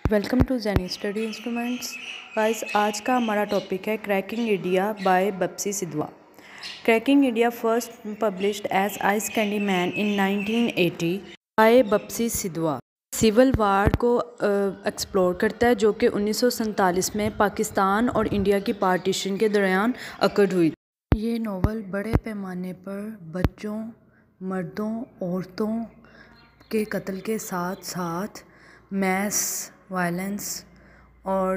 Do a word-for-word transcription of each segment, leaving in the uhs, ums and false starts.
Welcome to زینی study instruments guys. آج کا ہمارا ٹاپک ہے cracking India by Bapsi Sidhwa. Cracking India first published as ice candy man in nineteen eighty by Bapsi Sidhwa. Civil war کو explore کرتا ہے جو کہ انیس سو سینتالیس میں پاکستان اور انڈیا کی پارٹیشن کے دوران اکرڈ ہوئی. یہ ناول بڑے پیمانے پر بچوں، مردوں، عورتوں کے قتل کے ساتھ ساتھ میس وائلنس اور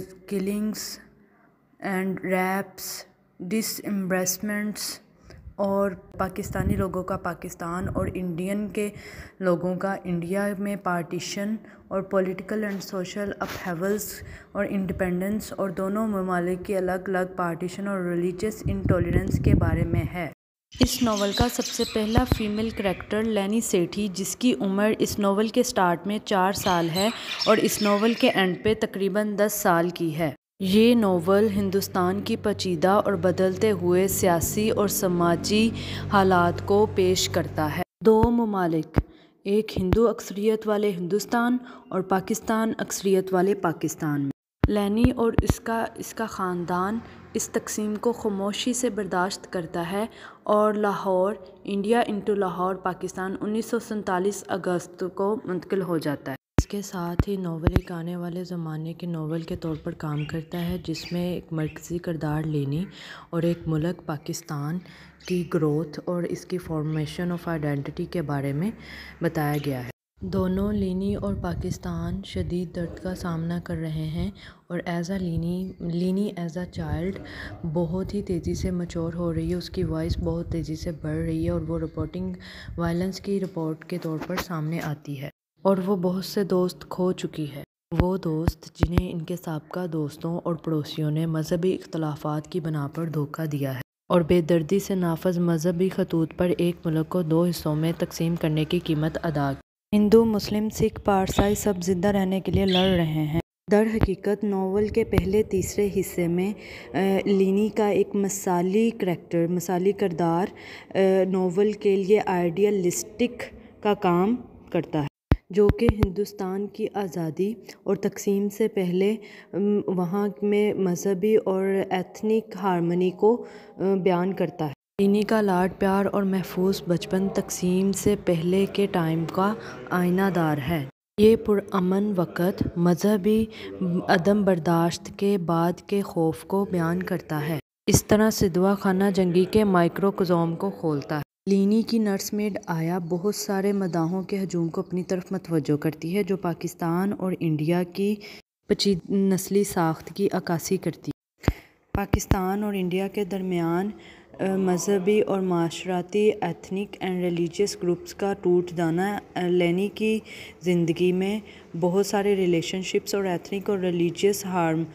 کلنگس اینڈ ریپس، ڈس امبرسمنٹس اور پاکستانی لوگوں کا پاکستان اور انڈین کے لوگوں کا انڈیا میں پارٹیشن اور پولیٹیکل اینڈ سوشل اپہیولز اور انڈیپینڈنس اور دونوں ممالک کی الگ الگ پارٹیشن اور ریلیجیس انٹالرنس کے بارے میں ہے. اس ناول کا سب سے پہلا فیمیل کریکٹر لینی سیٹھی، جس کی عمر اس ناول کے سٹارٹ میں چار سال ہے اور اس ناول کے اینڈ پہ تقریباً دس سال کی ہے. یہ ناول ہندوستان کی پیچیدہ اور بدلتے ہوئے سیاسی اور سماجی حالات کو پیش کرتا ہے. دو ممالک، ایک ہندو اکثریت والے ہندوستان اور پاکستان اکثریت والے پاکستان میں. لینی اور اس کا اس کا خاندان اس تقسیم کو خاموشی سے برداشت کرتا ہے اور لاہور انڈیا انٹو لاہور پاکستان انیس سو سینتالیس اگست کو منتقل ہو جاتا ہے. اس کے ساتھ ہی ناول ایک آنے والے زمانے کے ناول کے طور پر کام کرتا ہے، جس میں ایک مرکزی کردار لینی اور ایک ملک پاکستان کی گروتھ اور اس کی فارمیشن آف آئیڈینٹی کے بارے میں بتایا گیا ہے. دونوں لینی اور پاکستان شدید درد کا سامنا کر رہے ہیں اور ایز اے لینی لینی ایز اے چائلڈ بہت ہی تیزی سے میچور ہو رہی ہے. اس کی وائس بہت تیزی سے بڑھ رہی ہے اور وہ رپورٹنگ وائلنس کی رپورٹ کے طور پر سامنے آتی ہے اور وہ بہت سے دوست کھو چکی ہے. وہ دوست جنہیں ان کے سابقہ دوستوں اور پڑوسیوں نے مذہبی اختلافات کی بنا پر دھوکہ دیا ہے اور بے دردی سے نافذ مذہبی خطوط پر ایک ملک کو دو حصوں میں تقسیم کرنے کی قیمت ادا کی. ہندو، مسلم، سکھ، پارسائی سب زندہ رہنے کے لیے لڑ رہے ہیں. در حقیقت ناول کے پہلے تیسرے حصے میں لینی کا ایک مثالی کریکٹر مثالی کردار ناول کے لیے آئیڈیلسٹک کا کام کرتا ہے، جو کہ ہندوستان کی آزادی اور تقسیم سے پہلے وہاں میں مذہبی اور ایتھنک ہارمنی کو بیان کرتا ہے. لینی کا لاڈ پیار اور محفوظ بچپن تقسیم سے پہلے کے ٹائم کا آئینہ دار ہے. یہ پرامن وقت مذہبی عدم برداشت کے بعد کے خوف کو بیان کرتا ہے. اس طرح سدھوا خانہ جنگی کے مائکروکوزم کو کھولتا ہے. لینی کی نرس میڈ آیا بہت سارے مداحوں کے ہجوم کو اپنی طرف متوجہ کرتی ہے، جو پاکستان اور انڈیا کی پیچیدہ نسلی ساخت کی عکاسی کرتی ہے. پاکستان اور انڈیا کے درمیان مذہبی اور معاشرتی ایتھنک اینڈ ریلیجیس گروپس کا ٹوٹ جانا لینی کی زندگی میں بہت سارے ریلیشن شپس اور ایتھنک اور ریلیجیس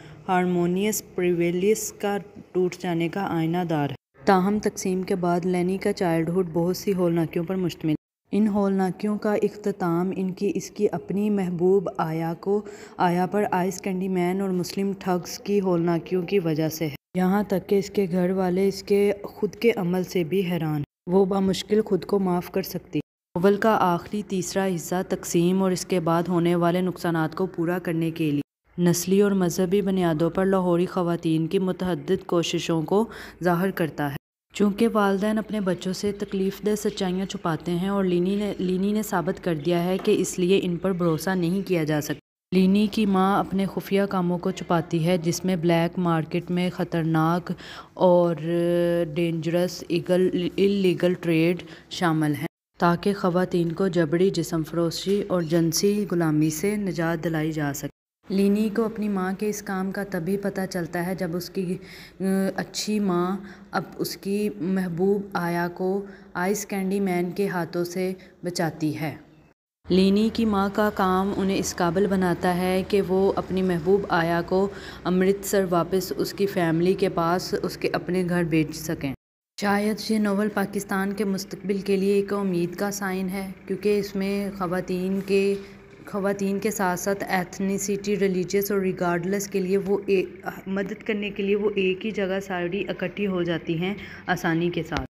ہارمونیس پریویلیس کا ٹوٹ جانے کا آئینہ دار ہے. تاہم تقسیم کے بعد لینی کا چائلڈ ہوڈ بہت سی ہولناکیوں پر مشتمل ہے. ان ہولناکیوں کا اختتام ان کی اس کی اپنی محبوب آیا کو آیا پر آئس کینڈی مین اور مسلم ٹھگس کی ہولناکیوں کی وجہ سے ہے. یہاں تک کہ اس کے گھر والے اس کے خود کے عمل سے بھی حیران ہیں. وہ بامشکل خود کو معاف کر سکتی. ناول کا آخری تیسرا حصہ تقسیم اور اس کے بعد ہونے والے نقصانات کو پورا کرنے کے لیے نسلی اور مذہبی بنیادوں پر لاہوری خواتین کی متعدد کوششوں کو ظاہر کرتا ہے. چونکہ والدین اپنے بچوں سے تکلیف دہ سچائیاں چھپاتے ہیں اور لینی نے لینی نے ثابت کر دیا ہے کہ اس لیے ان پر بھروسہ نہیں کیا جا سکتا. لینی کی ماں اپنے خفیہ کاموں کو چھپاتی ہے، جس میں بلیک مارکیٹ میں خطرناک اور ڈینجرس اللیگل ٹریڈ شامل ہیں، تاکہ خواتین کو جبری جسم فروشی اور جنسی غلامی سے نجات دلائی جا سکے. لینی کو اپنی ماں کے اس کام کا تبھی پتہ چلتا ہے جب اس کی اچھی ماں اب اس کی محبوب آیا کو آئس کینڈی مین کے ہاتھوں سے بچاتی ہے. لینی کی ماں کا کام انہیں اس قابل بناتا ہے کہ وہ اپنی محبوب آیا کو امرتسر واپس اس کی فیملی کے پاس اس کے اپنے گھر بھیج سکیں. شاید یہ ناول پاکستان کے مستقبل کے لیے ایک امید کا سائن ہے، کیونکہ اس میں خواتین کے خواتین کے ساتھ ساتھ ایتھنیسٹی، ریلیجیس اور ریگارڈلس کے لیے وہ مدد کرنے کے لیے وہ ایک ہی جگہ ساری اکٹھی ہو جاتی ہیں آسانی کے ساتھ.